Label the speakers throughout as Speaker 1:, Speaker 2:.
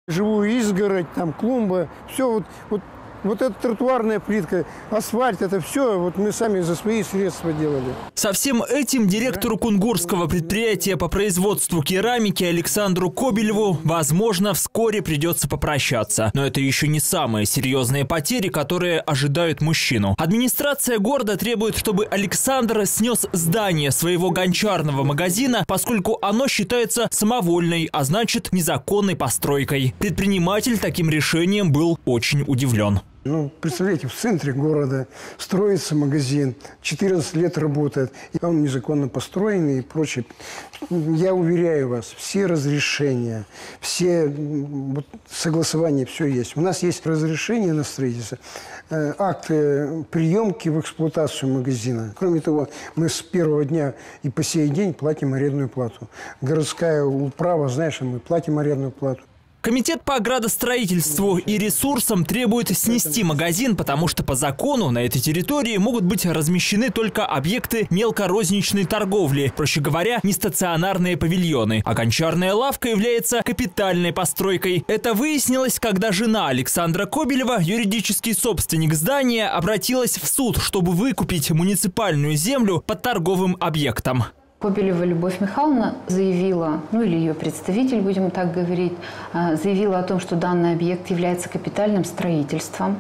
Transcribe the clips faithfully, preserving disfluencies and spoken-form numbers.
Speaker 1: Живую изгородь, там клумба, все вот, вот, вот эта тротуарная плитка, асфальт, это все вот мы сами за свои средства делали.
Speaker 2: Со всем этим директору кунгурского предприятия по производству керамики Александру Кобелеву, возможно, вскоре придется попрощаться. Но это еще не самые серьезные потери, которые ожидают мужчину. Администрация города требует, чтобы Александр снес здание своего гончарного магазина, поскольку оно считается самовольной, а значит незаконной постройкой. Предприниматель таким решением был очень удивлен.
Speaker 1: Ну, представляете, в центре города строится магазин, четырнадцать лет работает, и он незаконно построенный и прочее. Я уверяю вас, все разрешения, все вот, согласования, все есть. У нас есть разрешение на строительство, э, акты приемки в эксплуатацию магазина. Кроме того, мы с первого дня и по сей день платим арендную плату. Городская управа, знаешь, мы платим арендную плату.
Speaker 2: Комитет по градостроительству и ресурсам требует снести магазин, потому что по закону на этой территории могут быть размещены только объекты мелкорозничной торговли, проще говоря, нестационарные павильоны. А гончарная лавка является капитальной постройкой. Это выяснилось, когда жена Александра Кобелева, юридический собственник здания, обратилась в суд, чтобы выкупить муниципальную землю под торговым объектом.
Speaker 3: Кобелева Любовь Михайловна заявила, ну или ее представитель, будем так говорить, заявила о том, что данный объект является капитальным строительством,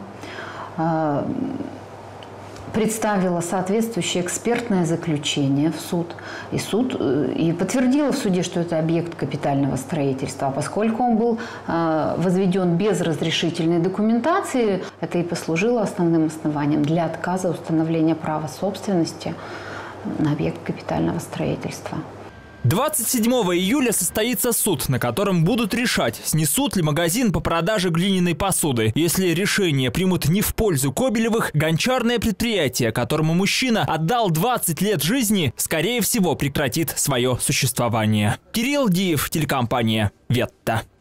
Speaker 3: представила соответствующее экспертное заключение в суд, и суд и подтвердила в суде, что это объект капитального строительства. А поскольку он был возведен без разрешительной документации, это и послужило основным основанием для отказа установления права собственности на объект капитального строительства.
Speaker 2: двадцать седьмого июля состоится суд, на котором будут решать, снесут ли магазин по продаже глиняной посуды. Если решение примут не в пользу Кобелевых, гончарное предприятие, которому мужчина отдал двадцать лет жизни, скорее всего прекратит свое существование. Кирилл Диев, телекомпания «Ветта».